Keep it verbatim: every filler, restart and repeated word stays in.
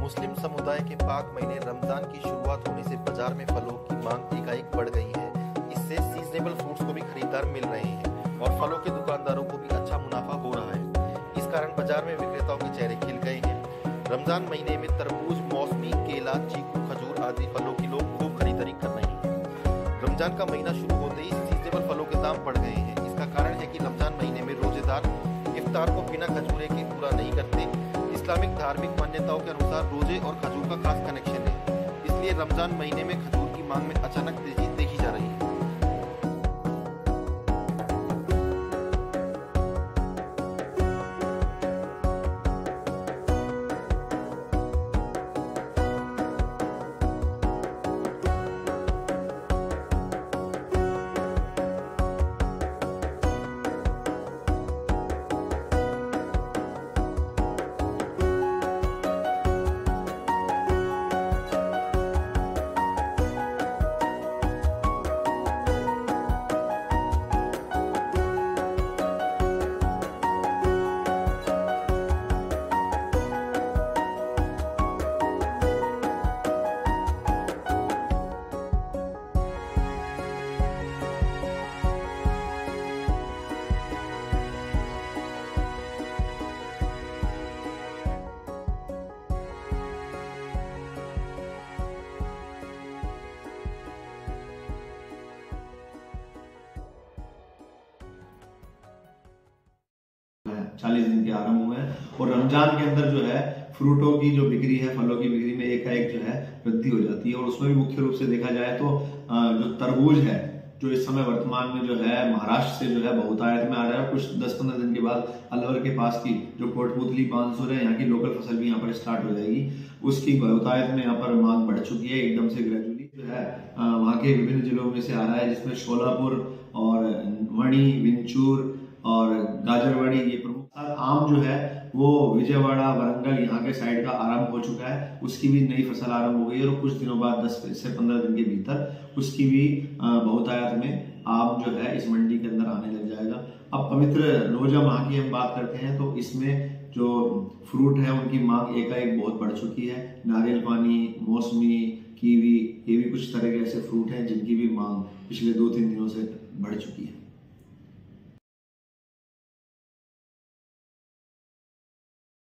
मुस्लिम समुदाय के पाक महीने रमजान की शुरुआत होने से बाजार में फलों की मांग एकाएक बढ़ गई है। इससे सीजनेबल फ्रूट्स को भी खरीदार मिल रहे हैं और फलों के दुकानदारों को भी अच्छा मुनाफा हो रहा है। इस कारण बाजार में विक्रेताओं के चेहरे खिल गए हैं। रमजान महीने में तरबूज, मौसमी, केला, चीकू, खजूर आदि फलों की लोग खूब खरीदारी कर रहे हैं। रमजान का महीना शुरू होते ही सीजनेबल फलों के दाम बढ़ गए हैं। इसका कारण है कि रमजान महीने में रोजेदार इफ्तार को बिना खजूरे के पूरा नहीं करते। इस्लामिक धार्मिक मान्यताओं के अनुसार रोजे और खजूर का खास कनेक्शन है, इसलिए रमजान महीने में खजूर की मांग में अचानक तेजी देखी जा रही है। चालीस दिन के आरंभ हुए हैं और रमजान के अंदर जो है फ्रूटों की जो बिक्री है, फलों की बिक्री में एकाएक जो है वृद्धि हो जाती है। और उसमें भी मुख्य रूप से देखा जाए तो जो तरबूज है, जो इस समय वर्तमान में जो है महाराष्ट्र से जो है बहुतायत में आ रहा है। कुछ दस पंद्रह दिन के बाद अलवर के पास की जो कोटपुतली, बांसुर है, यहाँ की लोकल फसल भी यहाँ पर स्टार्ट हो जाएगी। उसकी बहुतायत में यहाँ पर मांग बढ़ चुकी है एकदम से ग्रेजुअली जो है वहाँ के विभिन्न जिलों में से आ रहा है, जिसमें शोलापुर और मणि, विंचूर और गाजरवाड़ी ये प्रमुख। आम जो है वो विजयवाड़ा, वरंगल यहाँ के साइड का आरंभ हो चुका है, उसकी भी नई फसल आरंभ हो गई है और कुछ दिनों बाद दस से पंद्रह दिन के भीतर उसकी भी बहुतायत में आम जो है इस मंडी के अंदर आने लग जाएगा। अब पवित्र रोजा माह की हम बात करते हैं तो इसमें जो फ्रूट है उनकी मांग एकाएक बहुत बढ़ चुकी है। नारियल पानी, मौसमी, कीवी, ये भी कुछ तरह के ऐसे फ्रूट हैं जिनकी भी मांग पिछले दो तीन दिनों से बढ़ चुकी है।